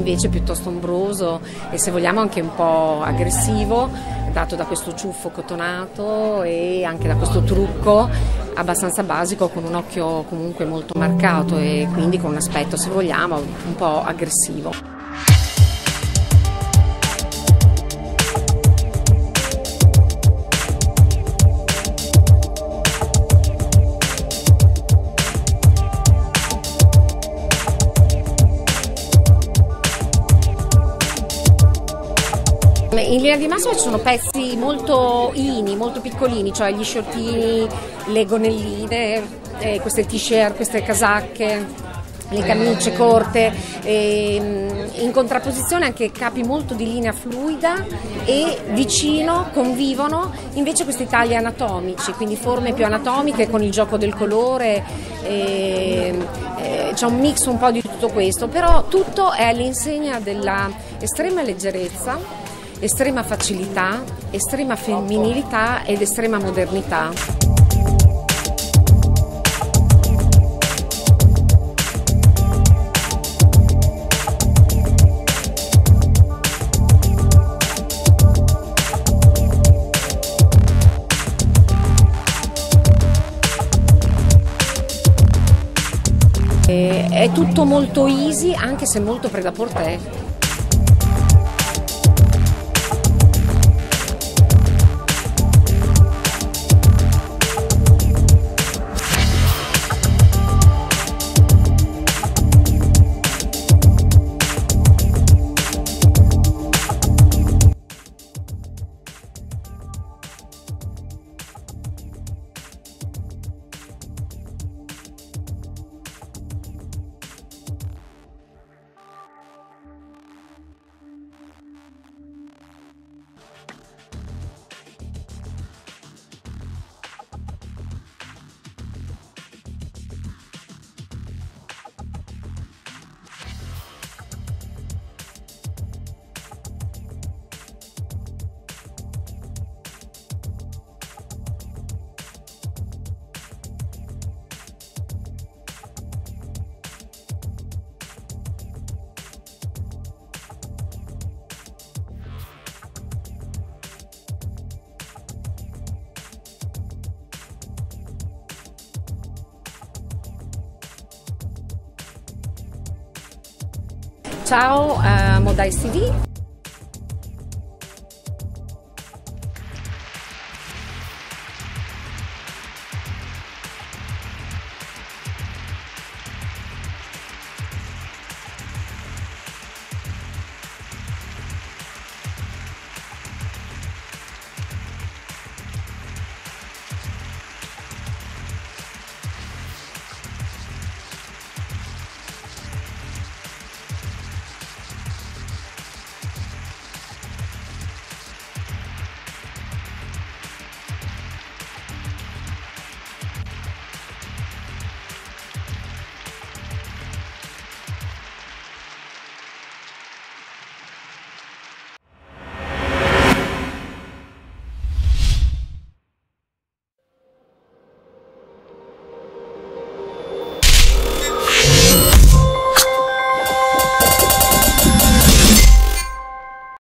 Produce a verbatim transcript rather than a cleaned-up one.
invece piuttosto ombroso e, se vogliamo, anche un po' aggressivo, dato da questo ciuffo cotonato e anche da questo trucco abbastanza basico, con un occhio comunque molto marcato e quindi con un aspetto, se vogliamo, un po' aggressivo. In linea di massima ci sono pezzi molto ini, molto piccolini, cioè gli shortini, le gonnelline, eh, queste t-shirt, queste casacche, le camicie corte, eh, in contrapposizione anche capi molto di linea fluida, e vicino convivono invece questi tagli anatomici, quindi forme più anatomiche con il gioco del colore. Eh, eh, c'è un mix un po' di tutto questo, però tutto è all'insegna della estrema leggerezza, estrema facilità, estrema femminilità ed estrema modernità. E è tutto molto easy, anche se molto prêt-à-porter. Ciao, uh, Modais T V.